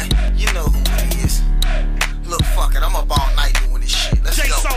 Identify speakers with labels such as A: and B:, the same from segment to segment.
A: You know who it is. Look, fuck it, I'm up all night doing this shit. Let's go.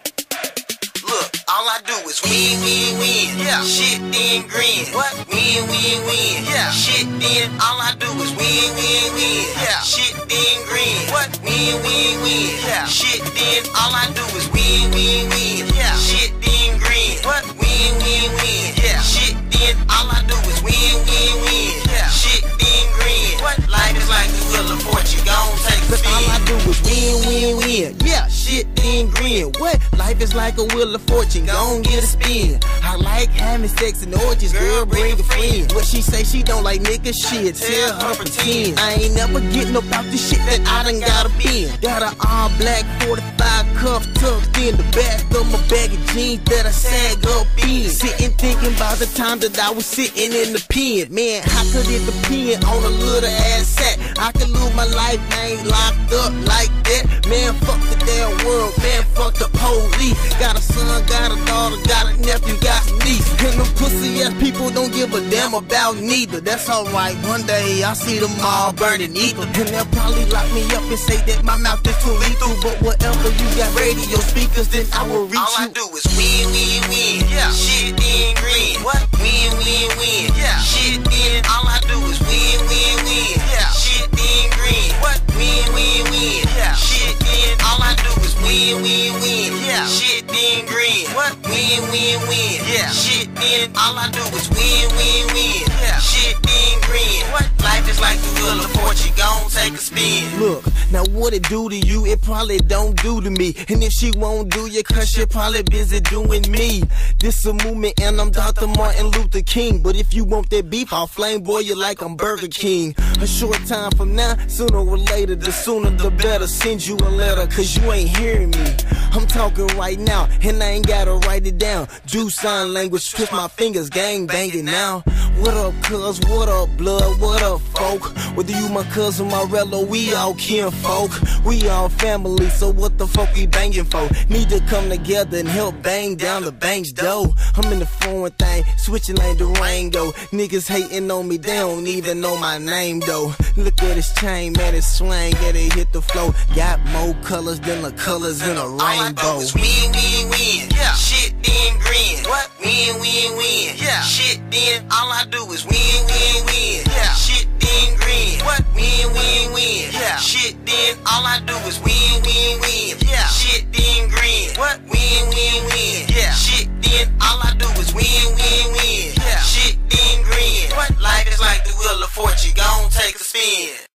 A: Look, all I do is win, win, win. Yeah. Shit then grin. What? Win, win, win. Yeah. Shit then. All I do is win, win, win. Yeah. Shit then grin. What? Win, win, win. Yeah. Shit then. All I do is win, win, win. Yeah. Shit then grin. What? Win, win, win. Yeah. Shit then. All I do is win, win, win. Yeah. Shit then grin. What? Life is like the wheel of fortune. Gon' take the spin. All I do is win, win, win. Yeah. Shit then grin. What? Life is like a wheel of fortune. Gon' get a spin. I like having sex and orgies. Girl, bring a friend. What she say she don't like nigga shit. Tell her pretend. I ain't never getting about the shit that I done gotta be in. Got an all black 45 cuff tucked in the back of my baggy jeans that I sag up in. Sitting thinking about the time that I was sitting in the pen. Man, how could it depend on a little ass sack? I could lose my life, I ain't locked up like that. Man, fuck the damn world. Man, fuck the police. Got a son, got a daughter, got a nephew, got a niece. And them pussy ass people don't give a damn about neither. That's alright, one day I'll see them all burning equal. And they'll probably lock me up and say that my mouth is too lethal. But whatever, you got radio speakers, then I will reach you. All I do is win, win, win. Yeah. Shit then grin. What? Win, win, win. Yeah. Shit then. All I do is win, win, win. Yeah. Shit then grin. What? Win, win, win. Yeah. Shit then. All I do is win, win, win. Yeah. Shit then grin. What? Win, win, win. Yeah. Shit then. All I do is win, win, win. Yeah. Shit then grin. What? Life is like the wheel of fortune. Gon' take a spin. Look, now what it do to you, it probably don't do to me. And if she won't do you, cause she probably busy doing me. This a movement and I'm Dr. Martin Luther King. But if you want that beef, I'll flame boil you like I'm Burger King. A short time from now, sooner or later, the sooner the better. Send you a letter, cause you ain't hearing me. I'm talking right now, and I ain't gotta write it down. Do sign language, twist my fingers, gang banging now. What up, cuz? What up, blood? What up, folk? Whether you my cousin, my relo, we all kinfolk. We all family, so what the fuck we banging for? Need to come together and help bang down the bank's door. I'm in the foreign thing, switching like Durango. Niggas hating on me, they don't even know my name though. Look at this chain, man, it swang, yeah, it hit the flow. Got more colors than the colors in a rainbow. All I do is win, win, win. Yeah. Shit then grin. What? Win, win, win. Yeah. Shit then. All I do is win, win, win. Yeah. Shit then grin. What? Win, win, win. Yeah. Shit then. All I do is win, win, win. Yeah. Shit then grin. What? Win, win, win. Yeah. Shit then. All I do is win, win, win. Yeah. Shit then grin. What? Life is like the wheel of fortune. Gon' take a spin.